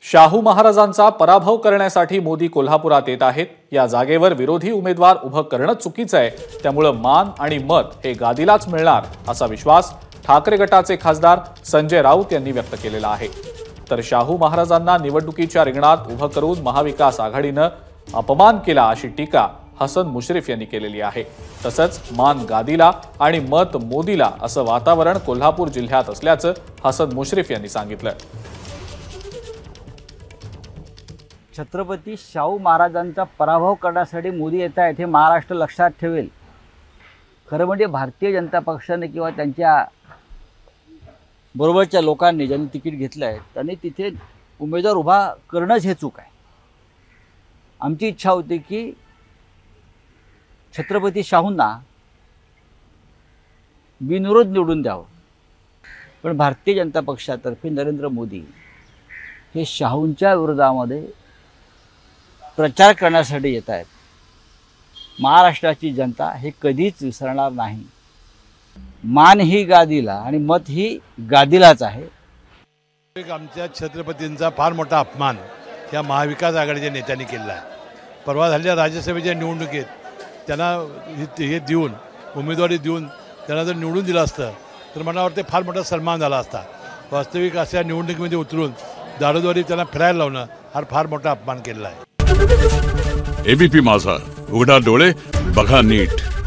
शाहू महाराजांचा पराभव करण्यासाठी मोदी कोल्हापुरात येत आहेत। या जागेवर विरोधी उमेदवार उभं करणं चुकीचं आहे, त्यामुळे मान आणि मत हे गादीलाच मिळणार असा विश्वास ठाकरे गटाचे खासदार संजय राऊत यांनी व्यक्त केलेला आहे। तर शाहू महाराजांना निवडणुकीच्या रिंगणात उभं करून महाविकास आघाडीनं अपमान केला अशी टीका हसन मुश्रीफ यांनी केलेली आहे। तसंच मान गादीला आणि मत मोदीला असं वातावरण कोल्हापूर जिल्ह्यात असल्याचं हसन मुश्रीफ यांनी सांगितलं। छत्रपती शाहू महाराजांचा पराभव करण्यासाठी मोदी येत आहेत हे महाराष्ट्र लक्षात ठेवेल। खरं म्हणजे भारतीय जनता पक्षाने किंवा त्यांच्या बरोबरच्या लोकांनी ज्यांनी तिकीट घेतलं आहे त्यांनी तिथे उमेदवार उभा करणंच हे चूक आहे। आमची इच्छा होती की छत्रपती शाहूंना बिनविरोध निवडून द्यावं, पण भारतीय जनता पक्षातर्फे नरेंद्र मोदी हे शाहूंच्या विरोधामध्ये प्रचार करण्यासाठी येत आहेत। महाराष्ट्राची जनता हे कधीच विसरणार नाही। मान ही गादीला आणि मत ही गादीलाच आहे। आमच्या छत्रपतींचा फार मोठा अपमान या महाविकास आघाडीच्या नेत्यांनी केला आहे। परवा झालेल्या राज्यसभेच्या निवडणुकीत त्यांना हे देऊन उमेदवारी देऊन त्यांना जर निवडून दिलं असतं तर मला वाटतं फार मोठा सन्मान झाला असता। वास्तविक अशा निवडणुकीमध्ये उतरून दारोदारी त्यांना फिरायला लावणं हा फार मोठा अपमान केलेला आहे। एबीपी माझा, उघडा डोळे बघा नीट।